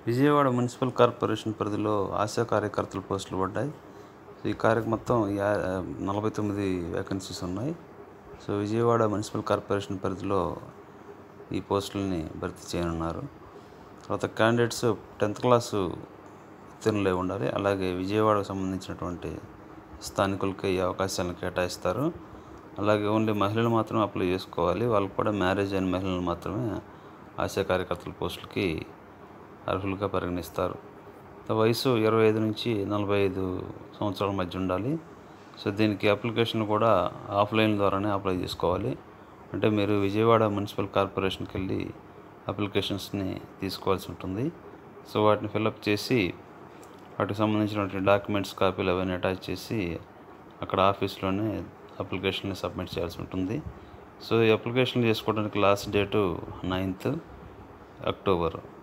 Vijayawada municipal corporation పరిధిలో ఆశా కార్యకర్తల పోస్టులు పడ్డాయి. ఈ మొత్తం 49 వేకెన్సీస్ ఉన్నాయి. సో విజయవాడ మున్సిపల్ కార్పొరేషన్ పరిధిలో ఈ పోస్టులని భర్తీ చేయనున్నారు. తర్వాత క్యాండిడేట్స్ 10th క్లాసు ఉత్తీర్ణులై ఉండాలి. అలాగే విజయవాడకు సంబంధించినటువంటి స్థానికులకి ఈ అవకాశాలను కేటాయిస్తారు. అలాగే ఓన్లీ మహిళలు మాత్రమే అప్లై చేసుకోవాలి. వాళ్ళకు కూడా మ్యారేజ్ అయిన మహిళలు మాత్రమే ఆశా కార్యకర్తల పోస్టులకి అర్హులుగా పరిగణిస్తారు. వయసు 25 నుంచి 45 సంవత్సరాల మధ్య ఉండాలి. సో దీనికి అప్లికేషన్ కూడా ఆఫ్లైన్ ద్వారానే అప్లై చేసుకోవాలి. అంటే మీరు విజయవాడ మున్సిపల్ కార్పొరేషన్కి వెళ్ళి అప్లికేషన్స్ని తీసుకోవాల్సి ఉంటుంది. సో వాటిని ఫిలప్ చేసి వాటికి సంబంధించినటువంటి డాక్యుమెంట్స్ కాపీలు అవన్నీ అటాచ్ చేసి అక్కడ ఆఫీస్లోనే అప్లికేషన్ని సబ్మిట్ చేయాల్సి ఉంటుంది. సో ఈ అప్లికేషన్ చేసుకోవడానికి లాస్ట్ డేటు 9th అక్టోబర్.